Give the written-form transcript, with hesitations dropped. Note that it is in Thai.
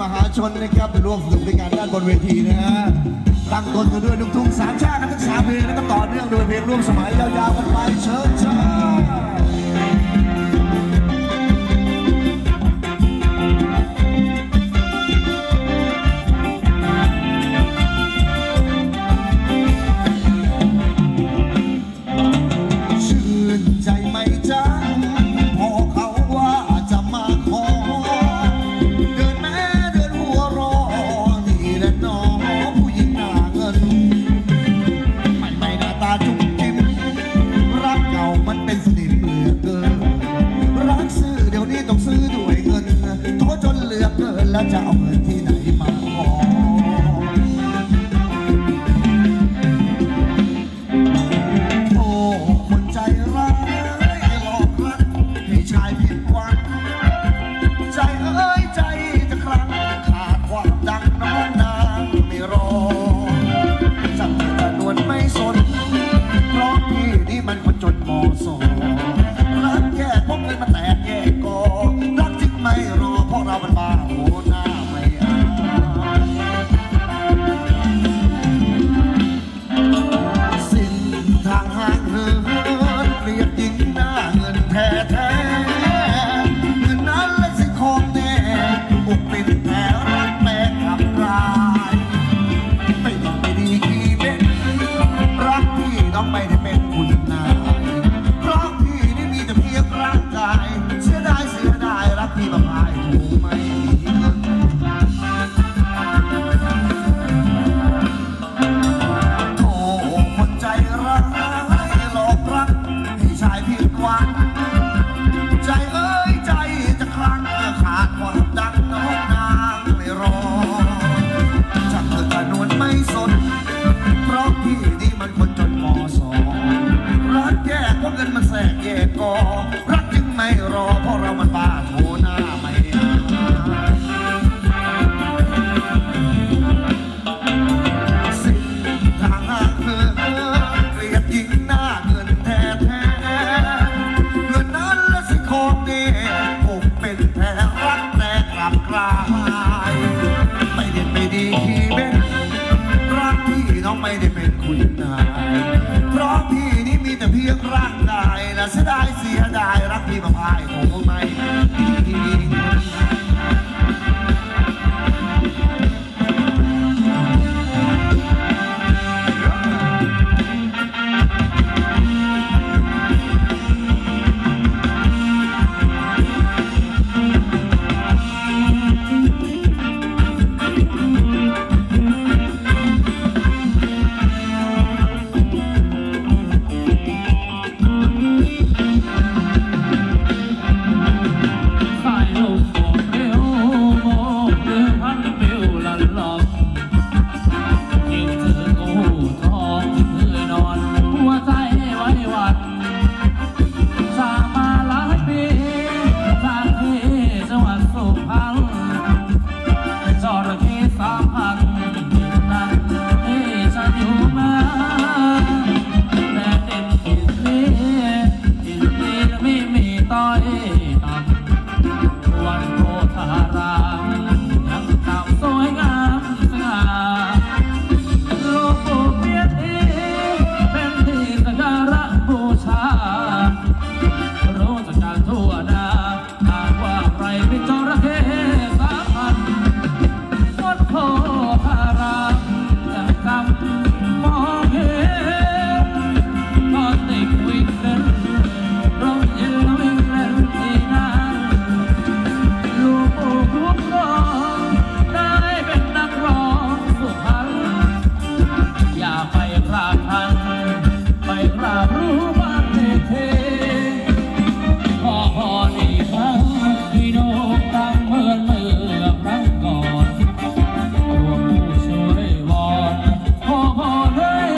มหาชนนะครับไปร่วมสนุกในการด้านบนเวทีนะฮะตั้งต้นกันด้วยลูกทุ่งสามชาติกันทั้ง3เพลงแล้วก็ต่อเนื่องด้วยเพลงร่วมสมัยยาวๆกันไปเชิญชาแล้วจะเอาเงินที่ไหนมาขอโอ้คนใจร้ายหลอกรักให้ชายผิดหวังใจเอ้ยใจจะคลั่งขาดความดังน้องนางไม่รอจับกระนวลไม่สนเพราะพี่นี่มันคนจนมอสอรักแค่พกเงินมาแตกแยกกอรักจริงไม่รอเพราะเรามันบ้าไม่ได้เป็นคุณนายเพราะพี่นี่มีแต่เพียงร่างกายเสียดายรักพี่บางรายถูกไหมโอ้คนใจร้ายหลอกรักให้ชายผิดหวังใจเอ้ยใจจะคลั่งขาดความดังน้องนางไม่รอจับเธอกระนวลไม่สนเพราะพี่นี่มันคนจนมอสอรักแยกเพราะเงินมันแสกแยกกอรักจึงไม่รอเพราะเรามันบ้าโถหน้าไม่สิ้นทางห่างเธอเกลียดยิ่งหน้าเงินแท้เงินนั้นและสิของนี่คงเป็นแผล